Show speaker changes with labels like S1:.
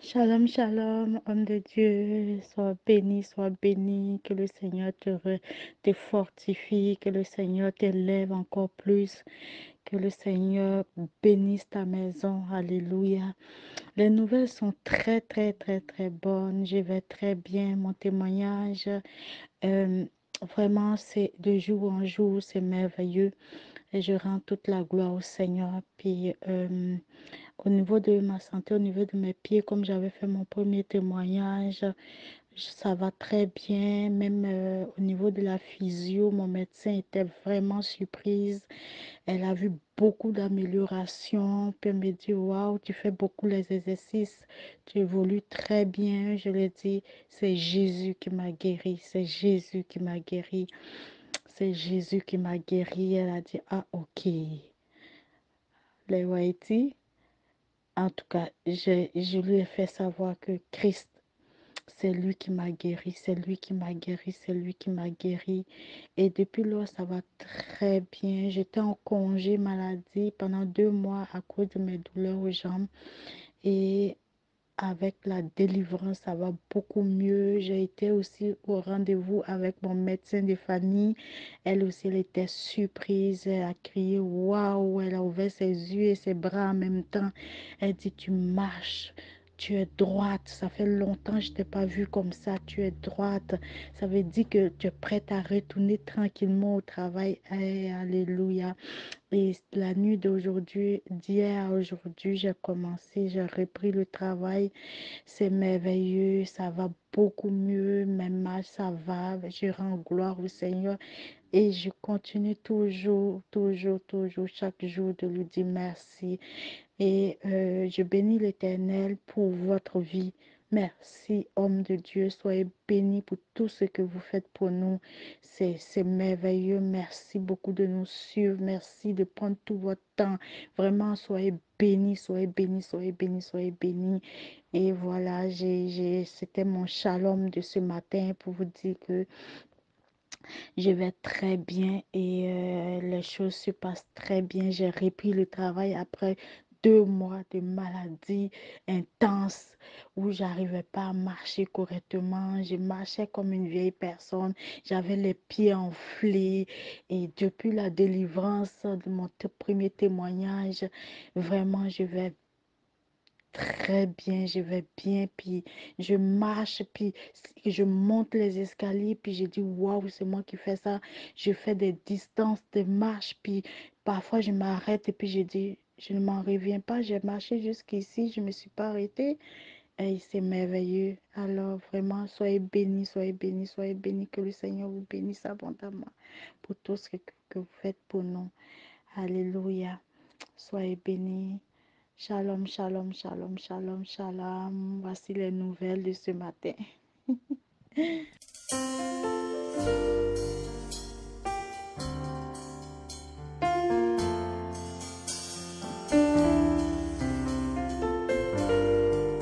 S1: Shalom, shalom, homme de Dieu, sois béni, que le Seigneur te fortifie, que le Seigneur t'élève encore plus, que le Seigneur bénisse ta maison, alléluia. Les nouvelles sont très, très, très, très bonnes, je vais très bien, mon témoignage, euh, vraiment, c'est de jour en jour, c'est merveilleux, et je rends toute la gloire au Seigneur, puis... au niveau de ma santé, au niveau de mes pieds, comme j'avais fait mon premier témoignage, ça va très bien. Même au niveau de la physio, mon médecin était vraiment surprise. Elle a vu beaucoup d'améliorations. Puis elle me dit, waouh, tu fais beaucoup les exercices, tu évolues très bien. Je lui ai dit, c'est Jésus qui m'a guéri, c'est Jésus qui m'a guéri, c'est Jésus qui m'a guéri. Elle a dit, ah ok, les Whitey. En tout cas, je lui ai fait savoir que Christ, c'est lui qui m'a guéri, c'est lui qui m'a guéri, c'est lui qui m'a guéri. Et depuis lors, ça va très bien. J'étais en congé maladie pendant 2 mois à cause de mes douleurs aux jambes. Et avec la délivrance, ça va beaucoup mieux. J'ai été aussi au rendez-vous avec mon médecin de famille. Elle aussi, elle était surprise. Elle a crié, waouh! Elle a ouvert ses yeux et ses bras en même temps. Elle dit, tu marches. Tu es droite. Ça fait longtemps que je ne t'ai pas vue comme ça. Tu es droite. Ça veut dire que tu es prête à retourner tranquillement au travail. Eh, alléluia. Et la nuit d'aujourd'hui, d'hier à aujourd'hui, j'ai commencé, j'ai repris le travail. C'est merveilleux, ça va beaucoup mieux, mes mal, ça va. Je rends gloire au Seigneur et je continue toujours, toujours, toujours, chaque jour de lui dire merci. Et je bénis l'Éternel pour votre vie. Merci, homme de Dieu. Soyez bénis pour tout ce que vous faites pour nous. C'est merveilleux. Merci beaucoup de nous suivre. Merci de prendre tout votre temps. Vraiment, soyez bénis, soyez bénis, soyez bénis, soyez bénis. Et voilà, c'était mon shalom de ce matin pour vous dire que je vais très bien et les choses se passent très bien. J'ai repris le travail après 2 mois de maladie intense où j'arrivais pas à marcher correctement. Je marchais comme une vieille personne. J'avais les pieds enflés et depuis la délivrance de mon premier témoignage, vraiment, je vais très bien, je vais bien, puis je marche, puis je monte les escaliers, puis je dis, waouh, c'est moi qui fais ça. Je fais des distances de marche, puis parfois je m'arrête et puis je dis, je ne m'en reviens pas, j'ai marché jusqu'ici, je ne me suis pas arrêtée. Et c'est merveilleux. Alors vraiment, soyez bénis, soyez bénis, soyez bénis, que le Seigneur vous bénisse abondamment pour tout ce que vous faites pour nous. Alléluia. Soyez bénis. Shalom, shalom, shalom, shalom, shalom. Voici les nouvelles de ce matin.